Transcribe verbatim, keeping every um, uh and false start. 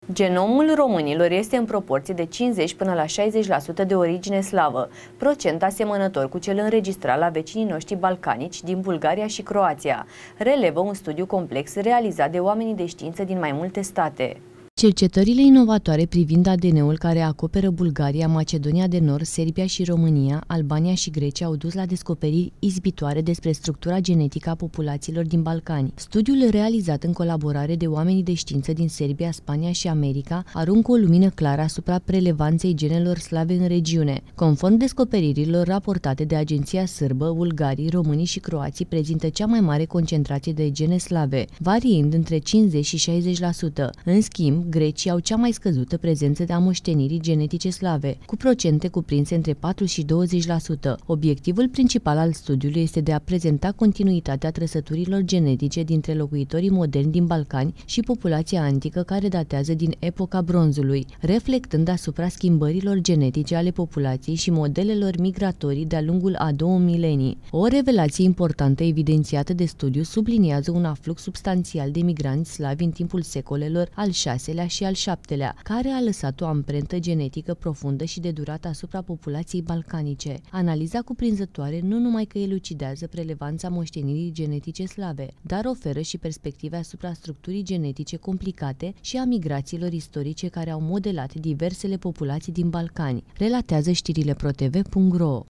Genomul românilor este în proporție de cincizeci până la șaizeci la sută de origine slavă, procent asemănător cu cel înregistrat la vecinii noștri balcanici din Bulgaria și Croația, relevă un studiu complex realizat de oamenii de știință din mai multe state. Cercetările inovatoare privind A D N-ul care acoperă Bulgaria, Macedonia de Nord, Serbia și România, Albania și Grecia au dus la descoperiri izbitoare despre structura genetică a populațiilor din Balcani. Studiul realizat în colaborare de oamenii de știință din Serbia, Spania și America aruncă o lumină clară asupra prelevanței genelor slave în regiune. Conform descoperirilor raportate de Agenția Sârbă, bulgarii, românii și croații prezintă cea mai mare concentrație de gene slave, variind între cincizeci și șaizeci la sută. În schimb, grecii au cea mai scăzută prezență de a moștenirii genetice slave, cu procente cuprinse între patru și douăzeci la sută. Obiectivul principal al studiului este de a prezenta continuitatea trăsăturilor genetice dintre locuitorii moderni din Balcani și populația antică care datează din epoca bronzului, reflectând asupra schimbărilor genetice ale populației și modelelor migratorii de-a lungul a două milenii. O revelație importantă evidențiată de studiu subliniază un aflux substanțial de migranți slavi în timpul secolelor al șaselea și al șaptelea, care a lăsat o amprentă genetică profundă și de durată asupra populației balcanice. Analiza cuprinzătoare nu numai că elucidează relevanța moștenirii genetice slave, dar oferă și perspective asupra structurii genetice complicate și a migrațiilor istorice care au modelat diversele populații din Balcani, relatează știrile pro t v punct ro.